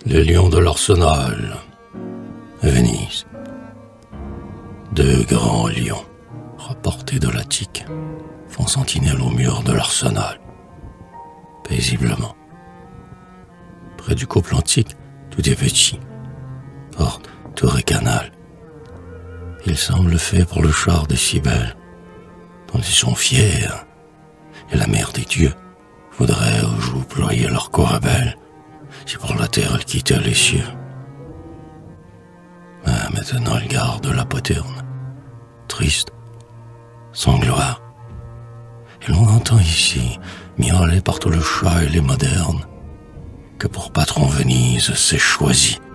Les lions de l'Arsenal, Venise. Deux grands lions, rapportés de l'Attique, font sentinelle au mur de l'Arsenal, paisiblement. Près du couple antique, tout est petit, porte, tour et canal. Ils semblent faits pour le char des Cybèles, dont ils sont fiers, et la mère des dieux voudrait aux joues ployer leur corabelle, si pour la terre elle quittait les cieux. Mais maintenant elle garde la poterne, triste, sans gloire. Et l'on entend ici miauler par tout le chat et les modernes, que pour patron Venise c'est choisi.